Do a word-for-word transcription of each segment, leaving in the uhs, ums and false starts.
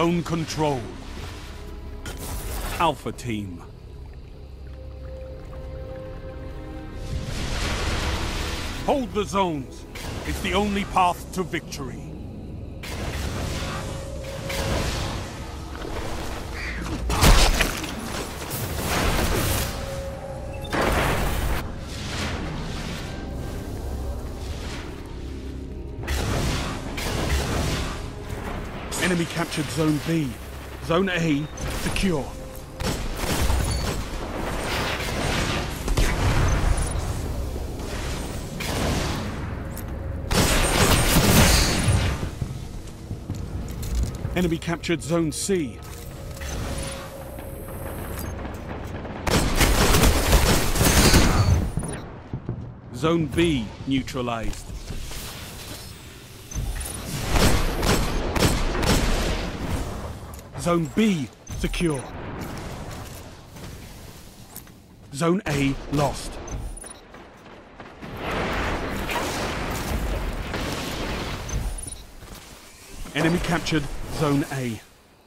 Zone control. Alpha team. Hold the zones. It's the only path to victory. Enemy captured Zone B. Zone A secure. Enemy captured Zone C. Zone B neutralized. Zone B secure. Zone A lost. Enemy captured Zone A.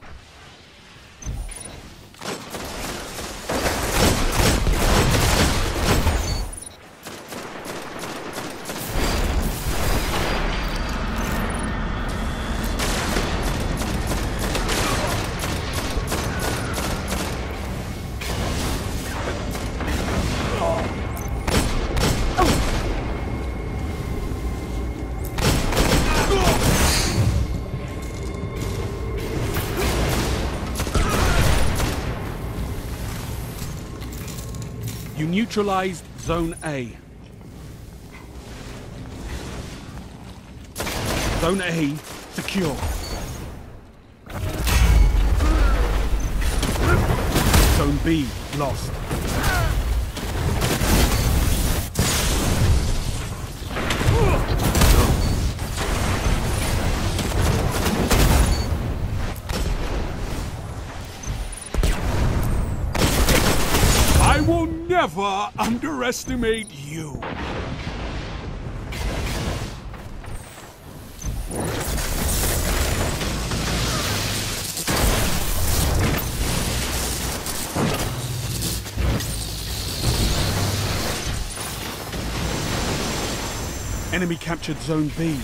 You neutralized Zone A. Zone A secure. Zone B lost. I will never underestimate you. Enemy captured Zone B.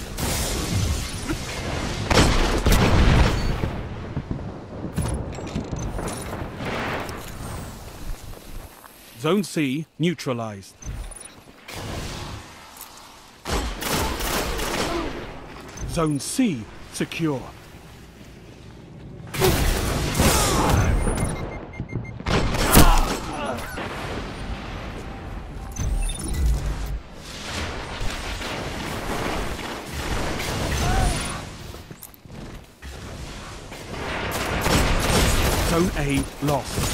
Zone C neutralized. Zone C secure. Zone A lost.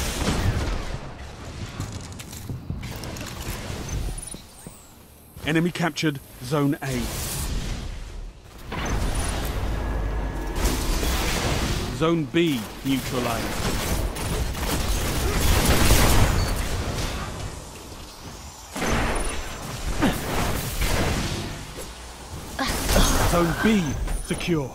Enemy captured Zone A. Zone B neutralized. Zone B secure.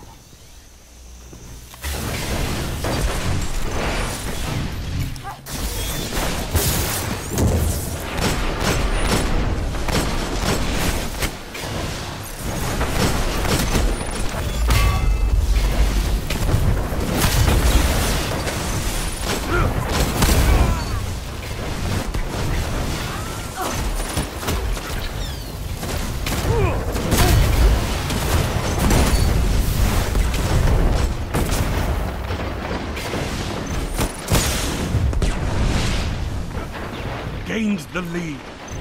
Gained the lead.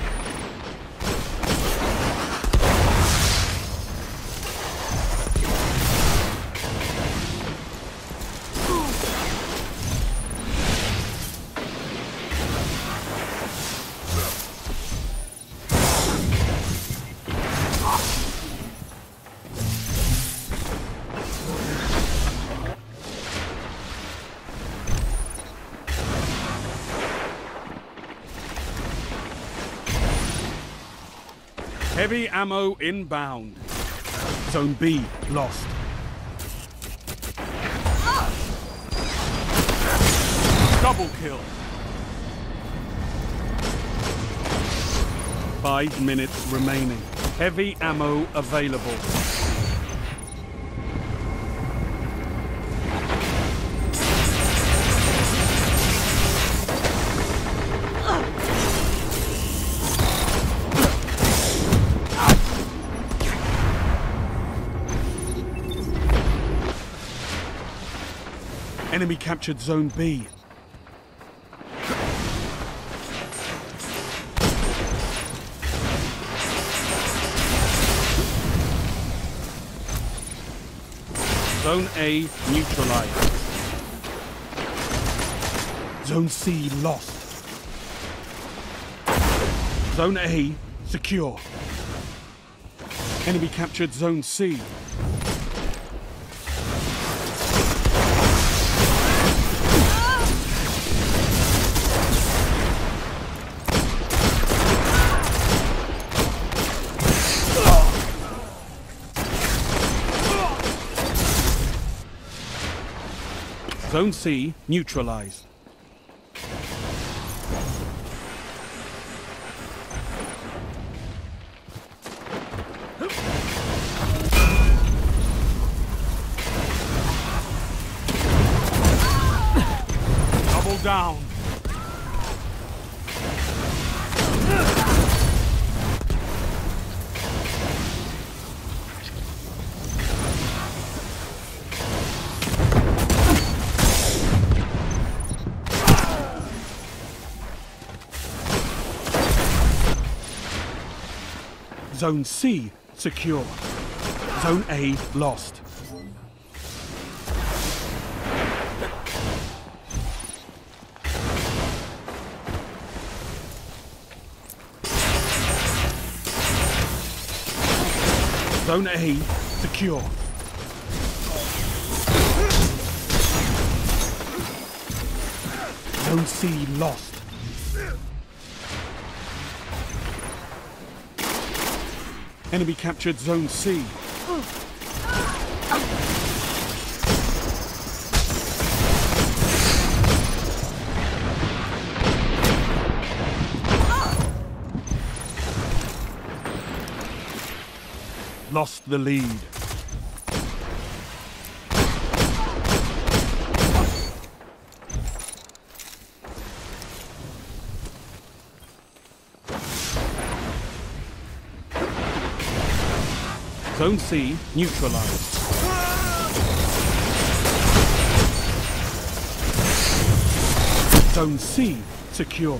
Heavy ammo inbound. Zone B lost. Double kill. Five minutes remaining. Heavy ammo available. Enemy captured Zone B. Zone A neutralized. Zone C lost. Zone A secure. Enemy captured Zone C. Zone C neutralized. Double down. Zone C secure. Zone A lost. Zone A secure. Zone C lost. Enemy captured Zone C. Lost the lead. Zone C neutralized. Zone C secure.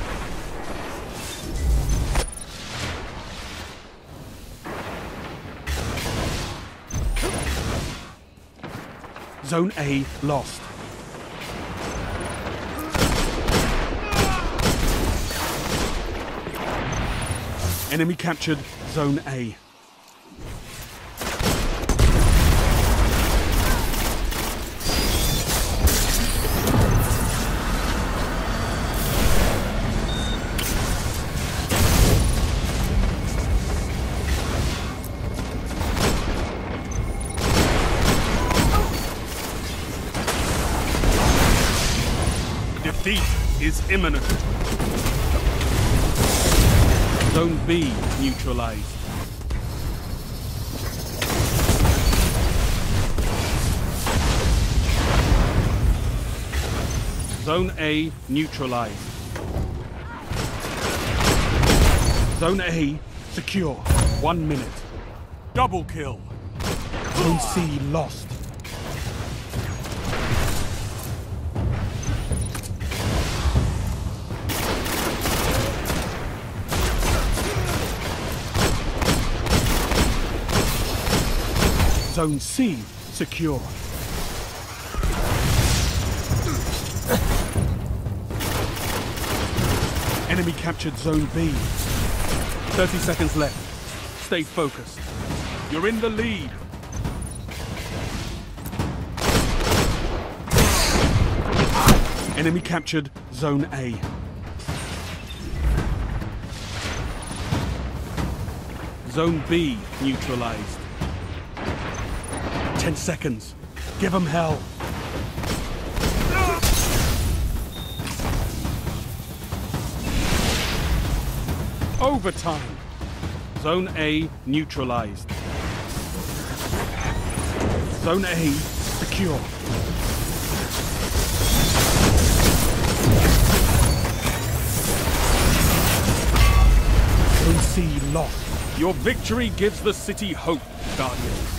Zone A lost. Enemy captured Zone A. Defeat is imminent. Zone B neutralized. Zone A neutralized. Zone A secure. One minute. Double kill. Zone C lost. Zone C secure. Enemy captured Zone B. thirty seconds left. Stay focused. You're in the lead. Enemy captured Zone A. Zone B neutralized. Ten seconds. Give them hell. Overtime. Zone A neutralized. Zone A secure. Zone C lost. Your victory gives the city hope, Guardians.